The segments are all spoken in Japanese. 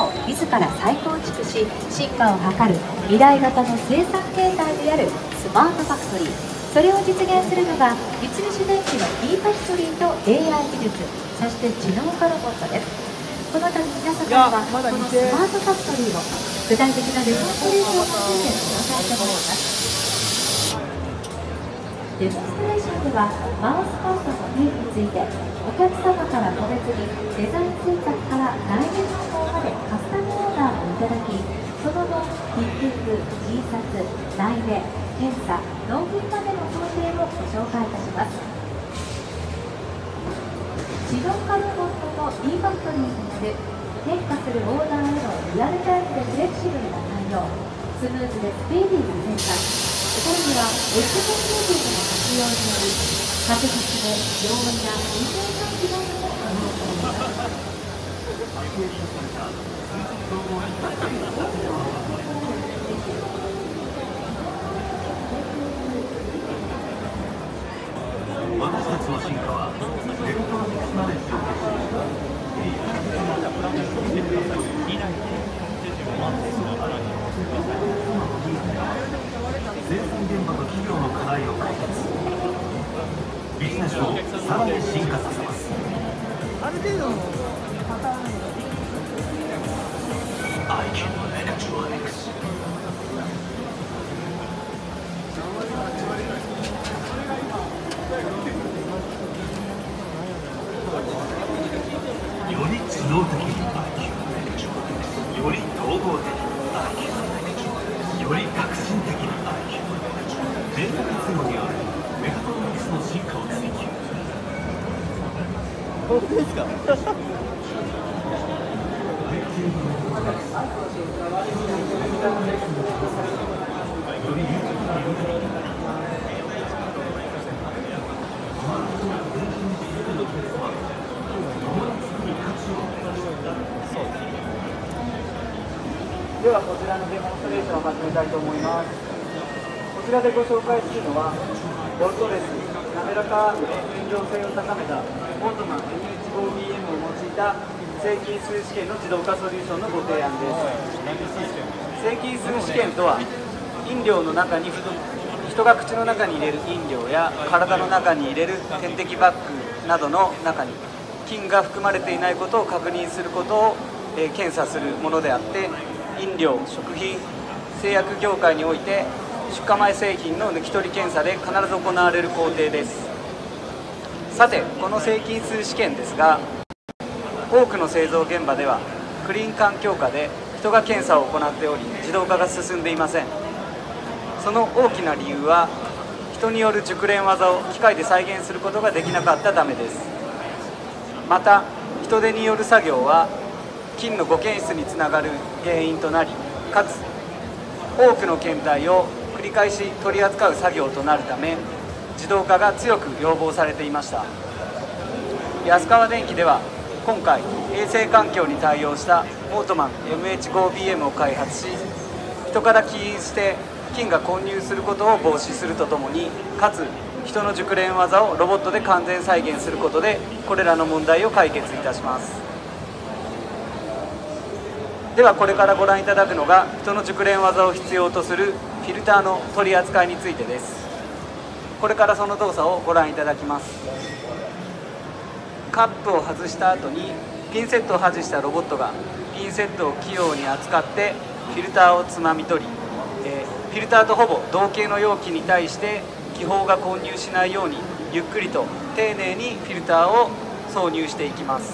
も自ら再構築し進化を図る未来型の生産形態であるスマートファクトリー、それを実現するのが三菱電機の e ファクトリーと AI 技術、そして知能化ロボットです。この度皆様にはこのスマートファクトリーを具体的なデモンストレーションについてご紹介してもらいます。デモンストレーションではマウスパッドの定義についてお客様から個別にデザイン制作から内部発行までカスタムオーダーをいただき、その後フィッティング、印刷、内目、検査、納品までの工程をご紹介いたします。自動化ロボットの e ファクトリーによる変化するオーダーへのリアルタイムでフレキシブルな対応、スムーズでスピーディーな変化、さらには SDGs の活用により確実で容易な運転管理なども可能となります。 私たちの進化はエレクトロニクスナレッジを結集した生産現場と企業の課題を解決、ビジネスをさらに進化させます。 ある程度のパターン IQ Mechatronics。より知能的に IQ Mechatronics、より統合的に IQ Mechatronics、より革新的に IQ Mechatronics、データ活用によるメカトロニクスの進化を追求。 本当ですか？ ではこちらのデモンストレーションを始めたいと思います。こちらでご紹介するのはボルトレス、滑らかで連動性を高めたオートマン MH5BM を用いた正規数試験の自動化ソリューションのご提案です。正規数試験とは飲料の中に人が口の中に入れる飲料や体の中に入れる点滴バッグなどの中に菌が含まれていないことを確認することを検査するものであって、飲料、食品、製薬業界において出荷前製品の抜き取り検査で必ず行われる工程です。さて、この正規数試験ですが、多くの製造現場ではクリーン環境下で人が検査を行っており、自動化が進んでいません。その大きな理由は人による熟練技を機械で再現することができなかったためです。また人手による作業は菌の誤検出につながる原因となり、かつ多くの検体を繰り返し取り扱う作業となるため、自動化が強く要望されていました。安川電機では今回衛生環境に対応したオートマン MH5BM を開発し、人から起因して菌が混入することを防止するとともに、かつ人の熟練技をロボットで完全再現することでこれらの問題を解決いたします。ではこれからご覧いただくのが人の熟練技を必要とするフィルターの取り扱いについてです。これからその動作をご覧いただきます。カップを外した後にピンセットを外したロボットがピンセットを器用に扱ってフィルターをつまみ取り、フィルターとほぼ同型の容器に対して気泡が混入しないようにゆっくりと丁寧にフィルターを挿入していきます。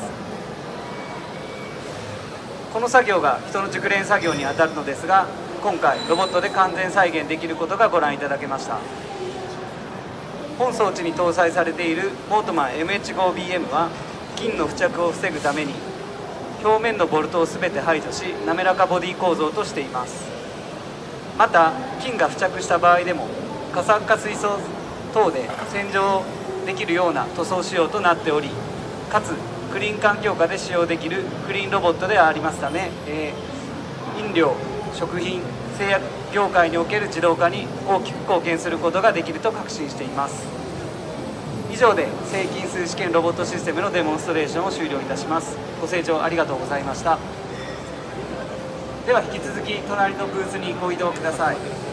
この作業が人の熟練作業にあたるのですが、今回ロボットで完全再現できることがご覧いただけました。本装置に搭載されているオートマン MH5BM は菌の付着を防ぐために表面のボルトを全て排除し、滑らかボディ構造としています。また菌が付着した場合でも過酸化水素等で洗浄できるような塗装仕様となっており、かつクリーン環境下で使用できるクリーンロボットでありますため、飲料、食品、製薬業界における自動化に大きく貢献することができると確信しています。以上で正規数試験ロボットシステムのデモンストレーションを終了いたします。ご清聴ありがとうございました。 では引き続き隣のブースにご移動ください。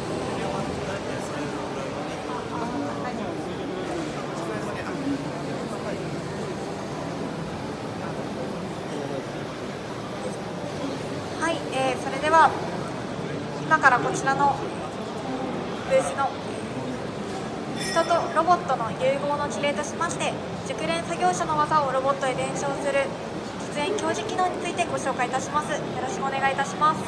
はい、それでは今からこちらのブースの人とロボットの融合の事例としまして、熟練作業者の技をロボットへ伝承する実演教示機能についてご紹介いたします。よろしくお願いいたします。こ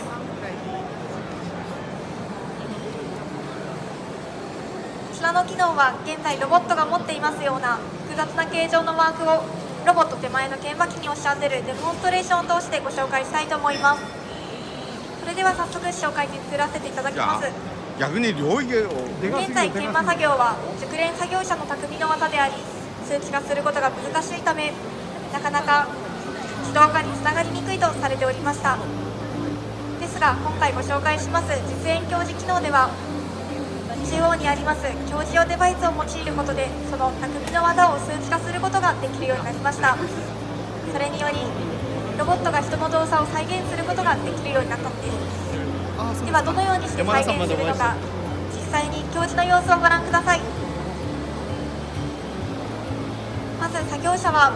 ちらの機能は現在ロボットが持っていますような複雑な形状のワークをロボット手前の鍵盤機に押し当てるデモンストレーションを通してご紹介したいと思います。それでは早速紹介に移らせていただきます。 逆に領域を現在研磨作業は熟練作業者の匠の技であり、数値化することが難しいためなかなか自動化につながりにくいとされておりました。ですが今回ご紹介します実演教示機能では、中央にあります教示用デバイスを用いることでその匠の技を数値化することができるようになりました。それによりロボットが人の動作を再現することができるようになったのです。ではどのようにして再現するのか、実際に教示の様子をご覧ください。まず作業者は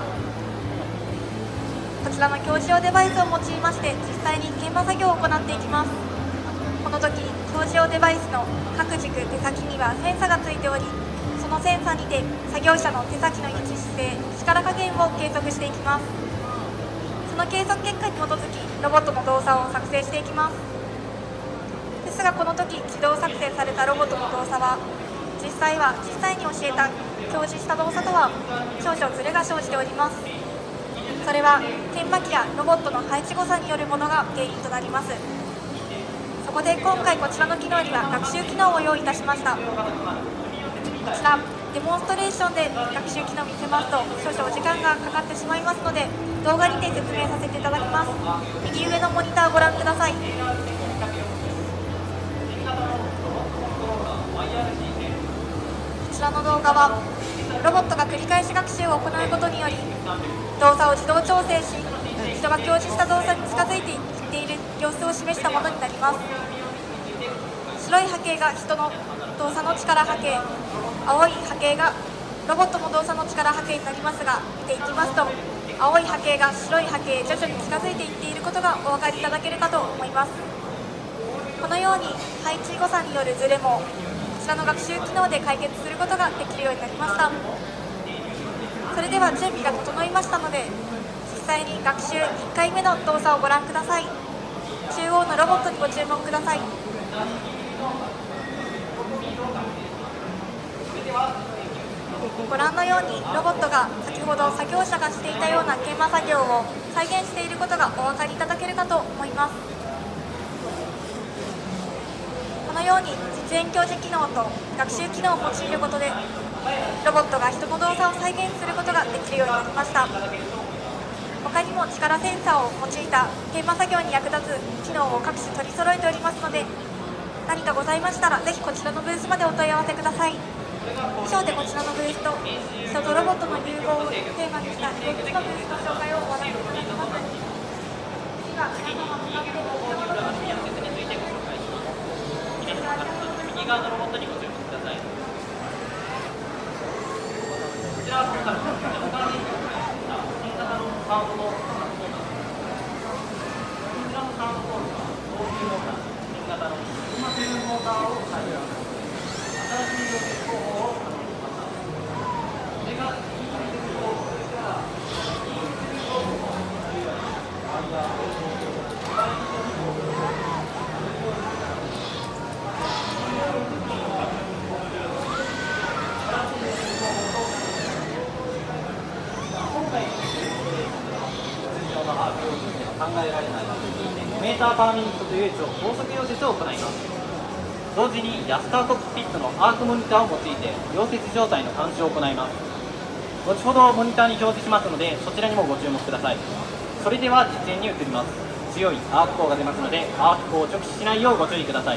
こちらの教示用デバイスを用いまして実際に研磨作業を行っていきます。この時教示用デバイスの各軸手先にはセンサがついており、そのセンサにて作業者の手先の位置、姿勢、力加減を計測していきます。その計測結果に基づきロボットの動作を作成していきます。ですがこの時自動作成されたロボットの動作は実際に教えた表示した動作とは少々ズレが生じております。それは研磨機やロボットの配置誤差によるものが原因となります。そこで今回こちらの機能には学習機能を用意いたしました。こちらデモンストレーションで学習機能を見せますと少々お時間がかかってしまいますので、動画にて説明させていただきます。右上のモニターをご覧ください。こちらの動画はロボットが繰り返し学習を行うことにより動作を自動調整し、人が表示した動作に近づいていっている様子を示したものになります。白い波形が人の動作の力波形、青い波形がロボットの動作の力波形になりますが、見ていきますと青い波形が白い波形へ徐々に近づいていっていることがお分かりいただけるかと思います。このように配置誤差によるズレもこちらの学習機能で解決することができるようになりました。それでは準備が整いましたので実際に学習1回目の動作をご覧ください。中央のロボットにご注目ください。ご覧のようにロボットが先ほど作業者がしていたような研磨作業を再現していることがお分かりいただけるかと思います。このように実演教示機能と学習機能を用いることでロボットが人の動作を再現することができるようになりました。他にも力センサーを用いた研磨作業に役立つ機能を各種取り揃えておりますので、何かございましたらぜひこちらのブースまでお問い合わせください。以上でこちらのブースと人とロボットの融合をテーマにした4つのブースの紹介を終わらせていただきます。次は皆様向かって右側のロボットにご注目ください。こちらは今回の新型のサウンドボールこちらのサウンドボールは高級モーター、新型の車セルモーターを採用、新しい導入方法を発表しました。これが EV 方法ですから EV 方法のあるいはワイヤー考えられないメーターパーミニットという列を高速溶接を行います。同時にヤスターコックピットのアークモニターを用いて溶接状態の監視を行います。後ほどモニターに表示しますのでそちらにもご注目ください。それでは実演に移ります。強いアーク光が出ますのでアーク光を直視しないようご注意ください。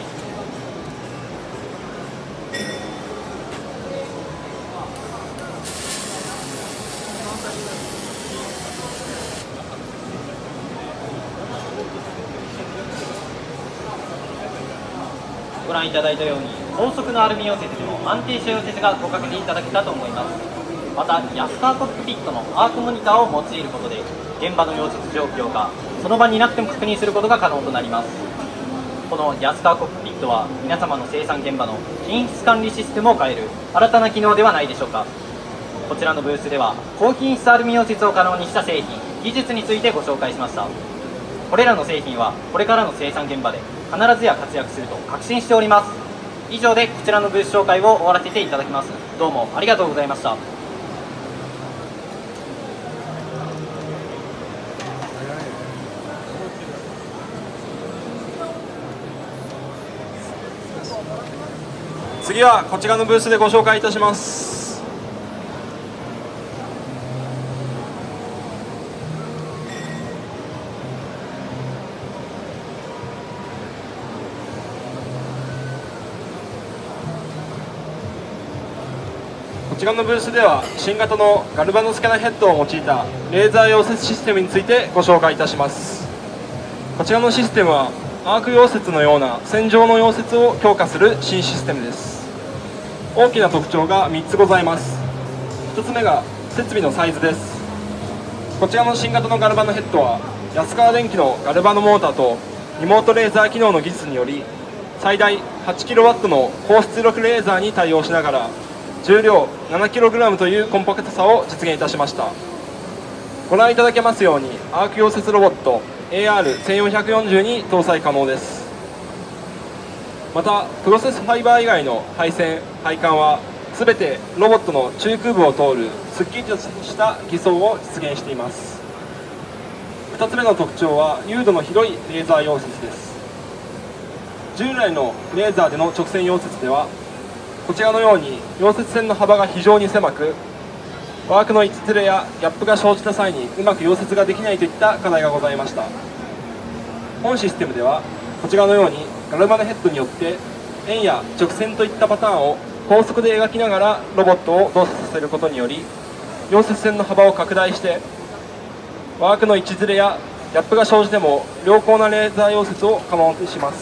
ご覧いただいたように高速のアルミ溶接でも安定した溶接がご確認いただけたと思います。また安川コックピットのアークモニターを用いることで現場の溶接状況がその場にいなくても確認することが可能となります。この安川コックピットは皆様の生産現場の品質管理システムを変える新たな機能ではないでしょうか。こちらのブースでは高品質アルミ溶接を可能にした製品技術についてご紹介しました。これらの製品はこれからの生産現場で必ずや活躍すると確信しております。以上でこちらのブース紹介を終わらせていただきます。どうもありがとうございました。 次はこちらのブースでご紹介いたします。こちらのブースでは新型のガルバノスキャナヘッドを用いたレーザー溶接システムについてご紹介いたします。こちらのシステムはアーク溶接のような線状の溶接を強化する新システムです。大きな特徴が3つございます。1つ目が設備のサイズです。こちらの新型のガルバノヘッドは安川電機のガルバノモーターとリモートレーザー機能の技術により最大 8kW の高出力レーザーに対応しながら重量 7kg というコンパクトさを実現いたしました。ご覧いただけますようにアーク溶接ロボット AR1440 に搭載可能です。またプロセスファイバー以外の配線配管は全てロボットの中空部を通るすっきりとした偽装を実現しています。2つ目の特徴は優度の広いレーザー溶接です。従来のレーザーでの直線溶接ではこちらのように溶接線の幅が非常に狭くワークの位置ずれやギャップが生じた際にうまく溶接ができないといった課題がございました。本システムではこちらのようにガルバノヘッドによって円や直線といったパターンを高速で描きながらロボットを動作させることにより溶接線の幅を拡大してワークの位置ずれやギャップが生じても良好なレーザー溶接を可能にします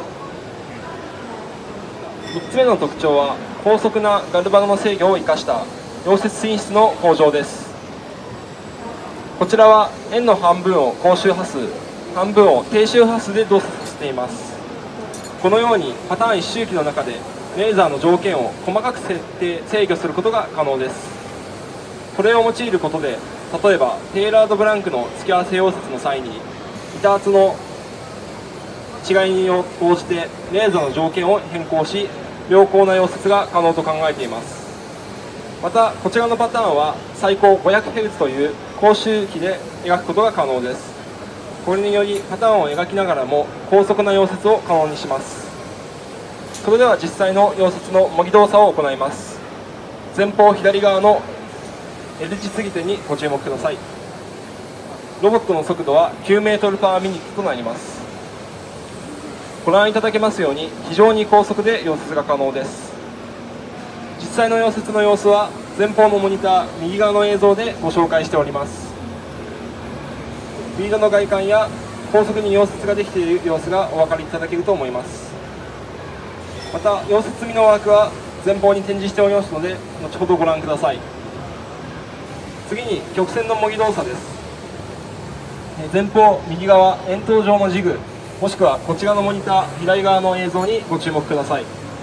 。3つ目の特徴は高速なガルバノの制御を生かした溶接品質の向上です。こちらは円の半分を高周波数半分を低周波数で動作させています。このようにパターン一周期の中でレーザーの条件を細かく設定制御することが可能です。これを用いることで例えばテーラードブランクの付け合わせ溶接の際に板圧の違いに応じてレーザーの条件を変更し良好な溶接が可能と考えています。またこちらのパターンは最高 500Hz という高周期で描くことが可能です。これによりパターンを描きながらも高速な溶接を可能にします。それでは実際の溶接の模擬動作を行います。前方左側の L 字継ぎ手にご注目ください。ロボットの速度は 9m/min となります。ご覧いただけますように非常に高速で溶接が可能です。実際の溶接の様子は前方のモニター右側の映像でご紹介しております。ビードの外観や高速に溶接ができている様子がお分かりいただけると思います。また溶接済みのワークは前方に展示しておりますので後ほどご覧ください。次に曲線の模擬動作です。前方右側円筒状のジグもしくはこちらのモニター左側の映像にご注目ください。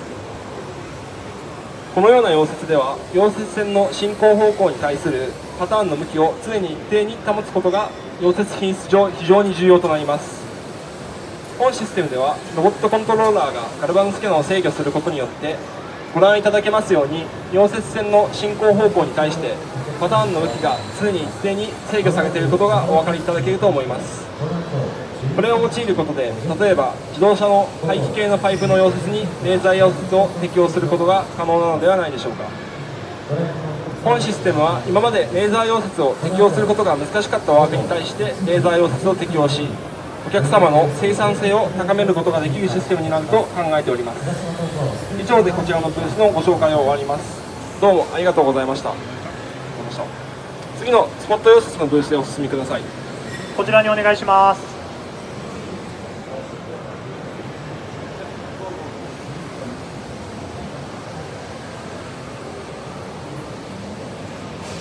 このような溶接では溶接線の進行方向に対するパターンの向きを常に一定に保つことが溶接品質上非常に重要となります。本システムではロボットコントローラーがガルバノスキャナを制御することによってご覧いただけますように溶接線の進行方向に対してパターンの向きが常に一定に制御されていることがお分かりいただけると思います。これを用いることで例えば自動車の排気系のパイプの溶接にレーザー溶接を適用することが可能なのではないでしょうか。本システムは今までレーザー溶接を適用することが難しかったワークに対してレーザー溶接を適用しお客様の生産性を高めることができるシステムになると考えております。以上でこちらのブースのご紹介を終わります。どうもありがとうございました。次のスポット溶接のブースでお進みください。 こちらにお願いします。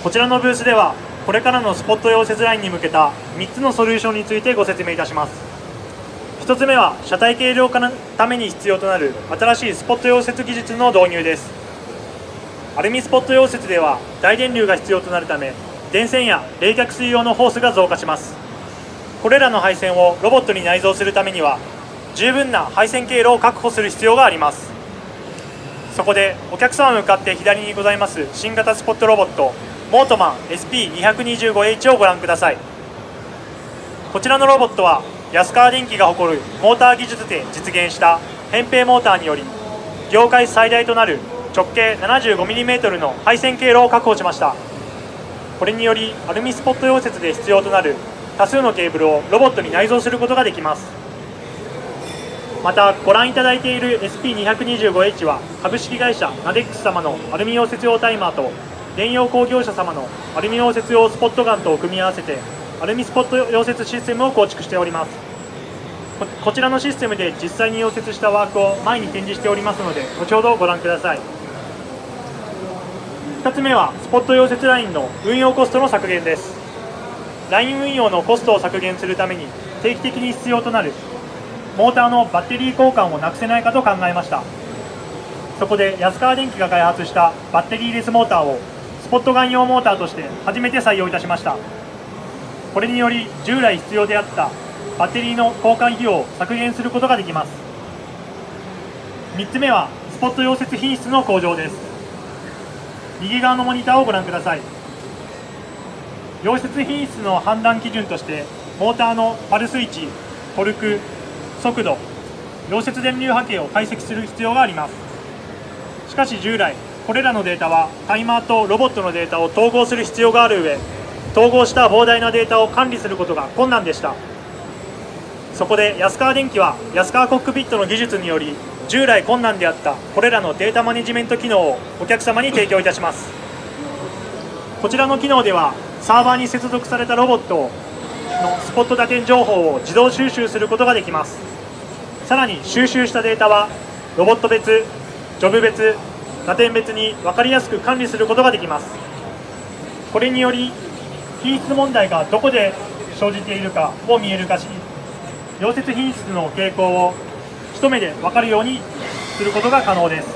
こちらのブースではこれからのスポット溶接ラインに向けた3つのソリューションについてご説明いたします。1つ目は車体軽量化のために必要となる新しいスポット溶接技術の導入です。アルミスポット溶接では大電流が必要となるため、電線や冷却水用のホースが増加します。これらの配線をロボットに内蔵するためには十分な配線経路を確保する必要があります。そこでお客様向かって左にございます新型スポットロボットモートマン SP225H をご覧ください。こちらのロボットは安川電機が誇るモーター技術で実現した扁平モーターにより業界最大となる直径 75mm の配線経路を確保しました。これによりアルミスポット溶接で必要となる多数のケーブルをロボットに内蔵することができます。またご覧いただいている SP225H は株式会社ナデックス様のアルミ溶接用タイマーと電用工業者様のアルミ溶接用スポットガンとを組み合わせてアルミスポット溶接システムを構築しております。こちらのシステムで実際に溶接したワークを前に展示しておりますので後ほどご覧ください。2つ目はスポット溶接ラインの運用コストの削減です。ライン運用のコストを削減するために定期的に必要となるモーターのバッテリー交換をなくせないかと考えました。そこで安川電機が開発したバッテリーレスモーターをスポットガン用モーターとして初めて採用いたしました。これにより従来必要であったバッテリーの交換費用を削減することができます。3つ目はスポット溶接品質の向上です。右側のモニターをご覧ください。溶接品質の判断基準としてモーターのパルス位置、トルク、速度、溶接電流波形を解析する必要があります。しかし従来これらのデータはタイマーとロボットのデータを統合する必要がある上、統合した膨大なデータを管理することが困難でした。そこで安川電機は安川コックピットの技術により従来困難であったこれらのデータマネジメント機能をお客様に提供いたします。こちらの機能ではサーバーに接続されたロボットのスポット打点情報を自動収集することができます。さらに収集したデータはロボット別、ジョブ別、打点別に分かりやすく管理することができます。これにより品質問題がどこで生じているかを見える化し、溶接品質の傾向を一目で分かるようにすることが可能です。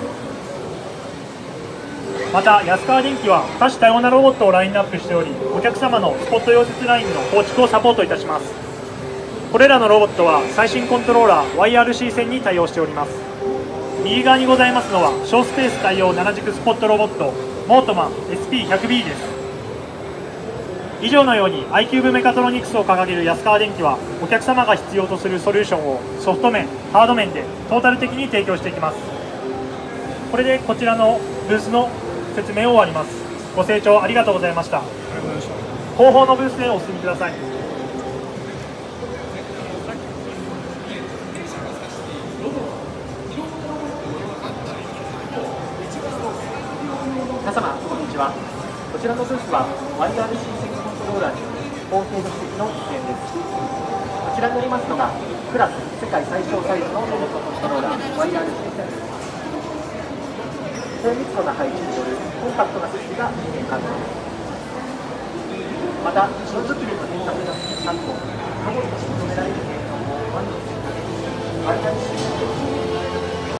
また安川電機は多種多様なロボットをラインナップしており、お客様のスポット溶接ラインの構築をサポートいたします。これらのロボットは最新コントローラー YRC 線に対応しております。右側にございますのは小スペース対応7軸スポットロボットモートマン SP100B です。以上のように iCube メカトロニクスを掲げる安川電機はお客様が必要とするソリューションをソフト面、ハード面でトータル的に提供していきます。これでこちらのブースの説明を終わります。ご清聴ありがとうございました。後方のブースへお進みください。皆様こんにちは。こちらのブースは YRC 線コントローラーによる高精度的の実演です。こちらにありますのがクラス世界最小サイズのロボットコントローラー YRC 線です。高密度な配置によるコンパクトな設備が実現可能です。また塩作りの変革が進む昨今、ロボットに求められる性能を満足するために YRC 線